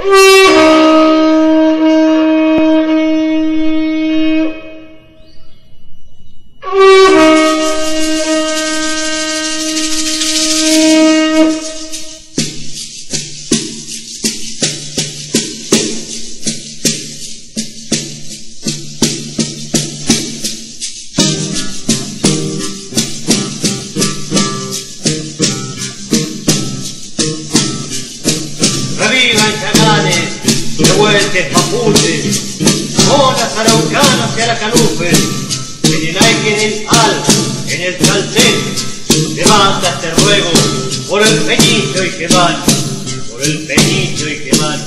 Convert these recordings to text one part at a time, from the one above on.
Revuelques, mapuches, monas araucanas y aracanufes, en el aire, en el al, en el saltel, levanta este ruego por el Peñito y Quemán, por el Peñito y Quemán.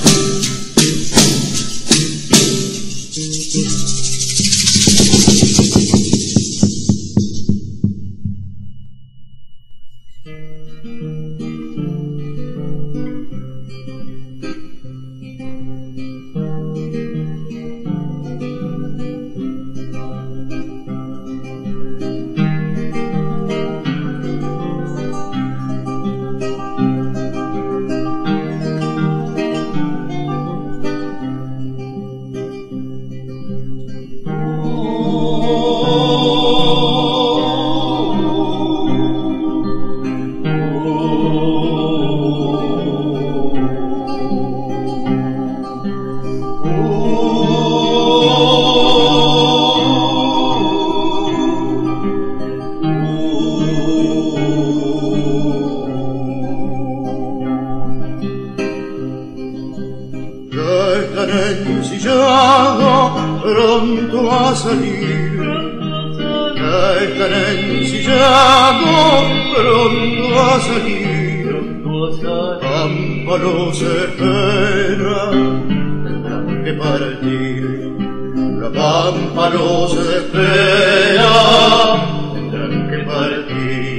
Pronto a salir, ya están ensillado, pronto a salir, Pampa los espera, tendrán que partir, la Pampa los espera, tendrán que partir.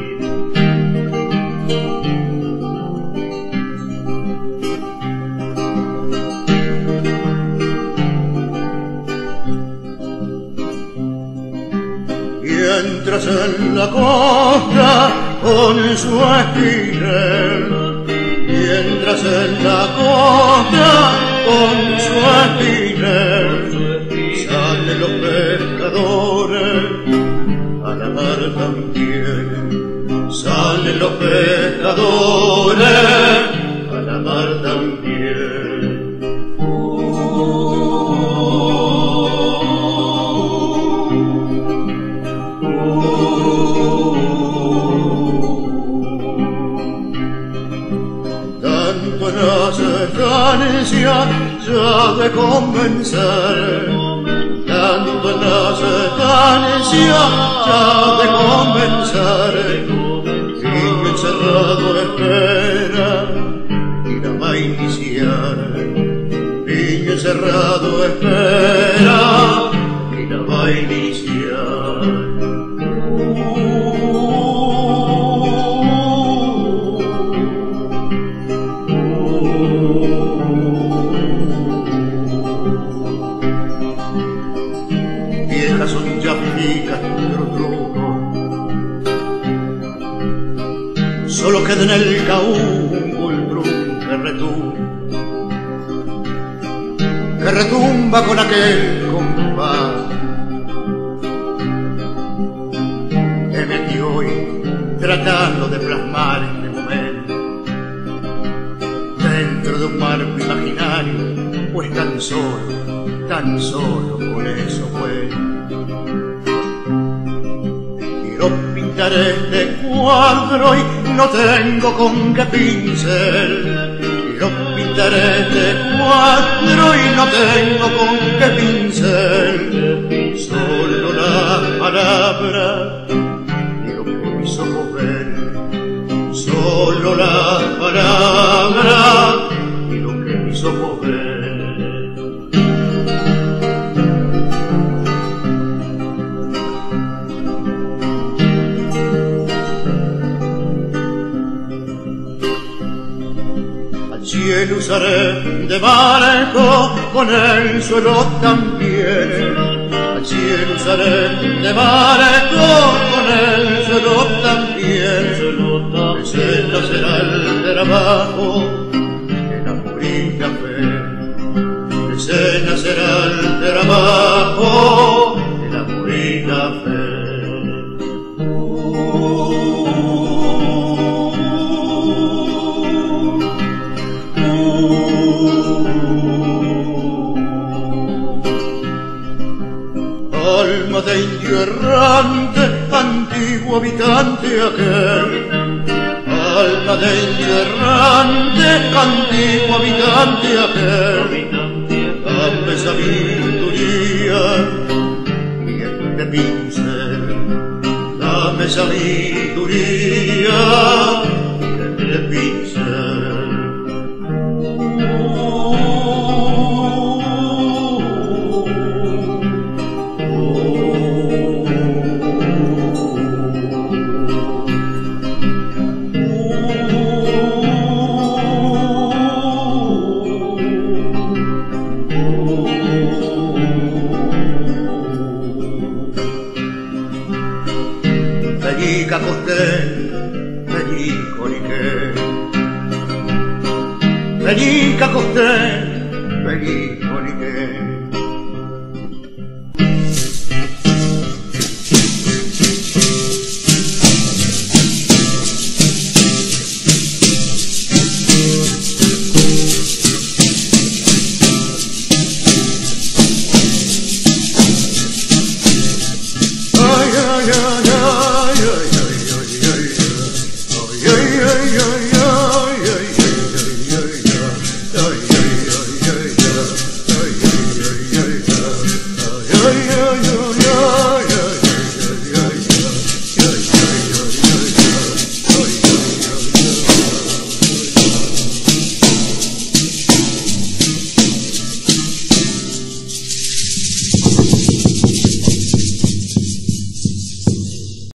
Mientras en la costa con su espinel, mientras en la costa con su espinel, salen los pescadores a la mar también, salen los pescadores a la mar también. Ya de comenzar, tanto en la estancia ya de comenzar, niño encerrado espera y la va a iniciar, niño encerrado espera y la va a iniciar. Son ya picas pero truco, solo queda en el caúngo el trum que retumba con aquel compás que metí hoy tratando de plasmar este momento dentro de un marco imaginario, pues tan solo por eso fue. Quiero pintar este cuadro y no tengo con qué pincel. Quiero pintar este cuadro y no tengo con qué pincel. Solo la palabra y lo que mis ojos ven. Solo la palabra y lo que mis ojos ven. Cielo usaré de barco con el suelo también. Al cielo usaré de barco con el suelo también. El cielo será el trabajo, el amor y café. dencio errante, antiguo habitante aquel. Almadencio errante, antiguo habitante aquel. Dame sabiduría y este pincel. Dame sabiduría y este pincel. Pellica costé, pellico liqué. Pellica costé, pellico liqué.